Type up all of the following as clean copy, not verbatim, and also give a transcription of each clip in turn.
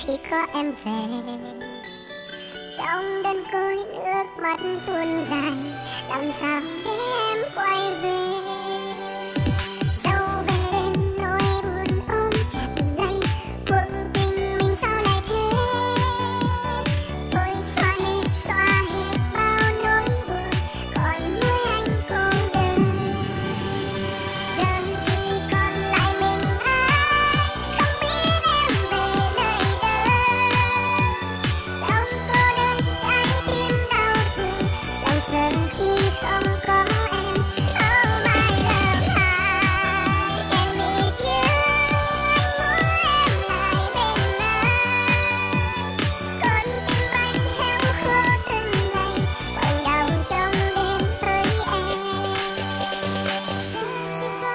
khi có em về. Trong đơn côi nước mắt tuôn dài, làm sao để em quay về. Dẫu bên nỗi buồn ôm chặt lấy, cuộc tình mình sao lại thế. Thôi xóa hết bao nỗi buồn, còn nuôi anh cô đơn. Giờ chỉ còn lại mình ai, không biết em về nơi đâu. Trong cô đơn trái tim đau thương, đau dần khi không có em. Oh my love, I can't meet you. Anh muốn em lại bên anh. Con tim anh héo khô từng ngày, quặn đau trong đêm với em. Chỉ còn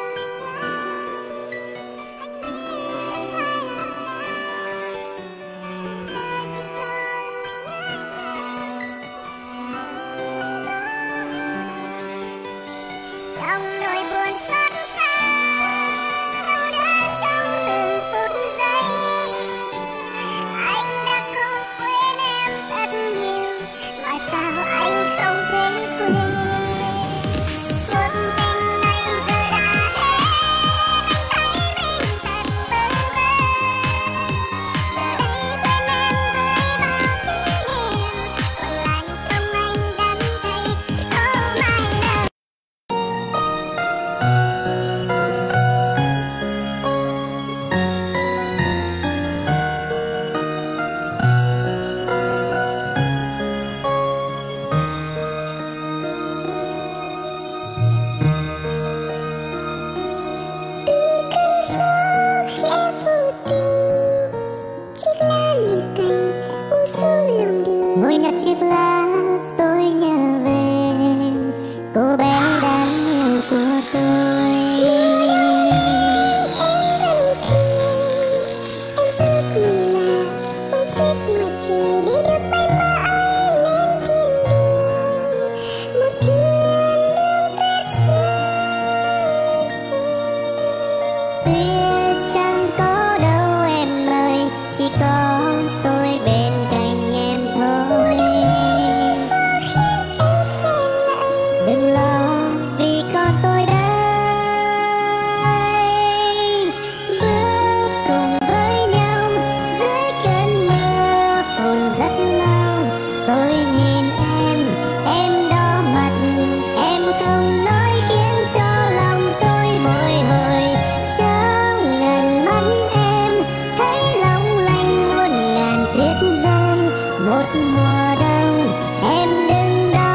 trong nỗi buồn xót xa, đau đớn trong từng phút giây, anh đã cố quên em thật nhiều, mà sao anh không thể quên. Cuộc tình này giờ đã hết, anh thấy mình thật bơ vơ. Giờ đây quên em với bao kỷ niệm, còn lại trong anh đắm say. Oh my love. Ngồi nhặt chiếc lá tôi nhớ về cô bé đáng yêu của tôi. Em ước mình là bông tuyết ngoài trời để được bay mãi lên thiên đường, một thiên đường tuyết rơi. Tuyết chẳng có đâu em ơi, chỉ có tôi bên cạnh em thôi. Đừng lo vì có tôi đây, bước cùng với nhau dưới cơn mưa phùn rất lâu. Tôi nhìn em đỏ mặt, em không nói khiến cho lòng tôi bồi hồi. Trong ngần mắt em thấy long lanh muôn ngàn tuyết rơi, một mùa đông em đừng đau.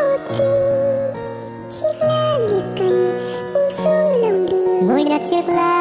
Chiếc lá liệt cành buông xuống lòng đường. Ngồi nhặt chiếc lá